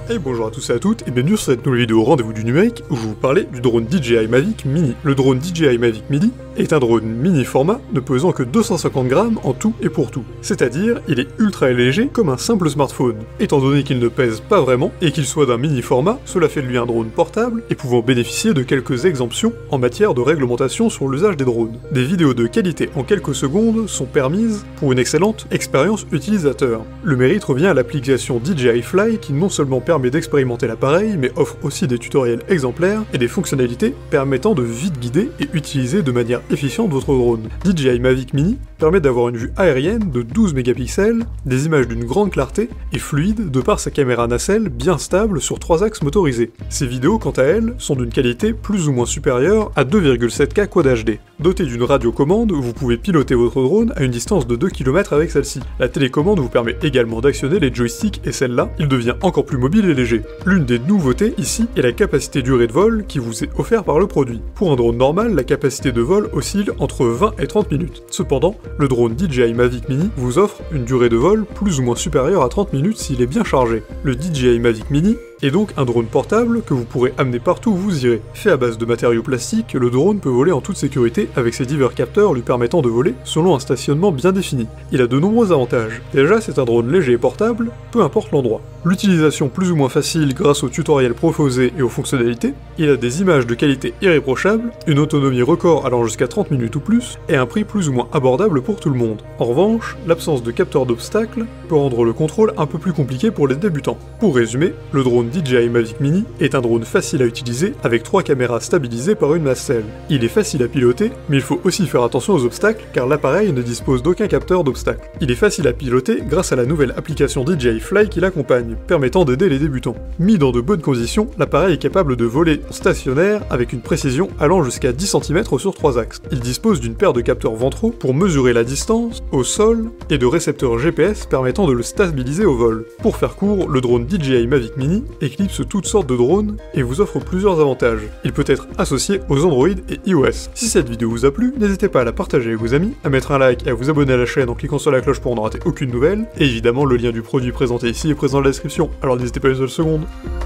Et bonjour à tous et à toutes, et bienvenue sur cette nouvelle vidéo au rendez-vous du numérique où je vais vous parler du drone DJI Mavic Mini. Le drone DJI Mavic Mini est un drone mini format ne pesant que 250 grammes en tout et pour tout. C'est-à-dire, il est ultra léger comme un simple smartphone. Étant donné qu'il ne pèse pas vraiment et qu'il soit d'un mini format, cela fait de lui un drone portable et pouvant bénéficier de quelques exemptions en matière de réglementation sur l'usage des drones. Des vidéos de qualité en quelques secondes sont permises pour une excellente expérience utilisateur. Le mérite revient à l'application DJI Fly qui non seulement permet d'expérimenter l'appareil, mais offre aussi des tutoriels exemplaires et des fonctionnalités permettant de vite guider et utiliser de manière efficiente votre drone. DJI Mavic Mini permet d'avoir une vue aérienne de 12 mégapixels, des images d'une grande clarté et fluide de par sa caméra nacelle bien stable sur 3 axes motorisés. Ces vidéos, quant à elles, sont d'une qualité plus ou moins supérieure à 2,7K Quad HD. Doté d'une radiocommande, vous pouvez piloter votre drone à une distance de 2 km avec celle-ci. La télécommande vous permet également d'actionner les joysticks et celle-là, il devient encore plus mobile et léger. L'une des nouveautés ici est la capacité durée de vol qui vous est offerte par le produit. Pour un drone normal, la capacité de vol oscille entre 20 et 30 minutes. Cependant, le drone DJI Mavic Mini vous offre une durée de vol plus ou moins supérieure à 30 minutes s'il est bien chargé. Le DJI Mavic Mini est donc un drone portable que vous pourrez amener partout où vous irez. Fait à base de matériaux plastiques, le drone peut voler en toute sécurité avec ses divers capteurs lui permettant de voler selon un stationnement bien défini. Il a de nombreux avantages. Déjà, c'est un drone léger et portable, peu importe l'endroit. L'utilisation plus ou moins facile grâce aux tutoriels proposés et aux fonctionnalités, il a des images de qualité irréprochable, une autonomie record allant jusqu'à 30 minutes ou plus, et un prix plus ou moins abordable pour tout le monde. En revanche, l'absence de capteur d'obstacles peut rendre le contrôle un peu plus compliqué pour les débutants. Pour résumer, le drone DJI Mavic Mini est un drone facile à utiliser avec 3 caméras stabilisées par une nacelle. Il est facile à piloter, mais il faut aussi faire attention aux obstacles car l'appareil ne dispose d'aucun capteur d'obstacles. Il est facile à piloter grâce à la nouvelle application DJI Fly qui l'accompagne, permettant d'aider les débutants. Mis dans de bonnes conditions, l'appareil est capable de voler stationnaire avec une précision allant jusqu'à 10 cm sur 3 axes. Il dispose d'une paire de capteurs ventraux pour mesurer la distance, au sol, et de récepteurs GPS permettant de le stabiliser au vol. Pour faire court, le drone DJI Mavic Mini éclipse toutes sortes de drones et vous offre plusieurs avantages. Il peut être associé aux Android et iOS. Si cette vidéo vous a plu, n'hésitez pas à la partager avec vos amis, à mettre un like et à vous abonner à la chaîne en cliquant sur la cloche pour ne rater aucune nouvelle, et évidemment le lien du produit présenté ici est présent dans la description, alors n'hésitez pas une seule seconde.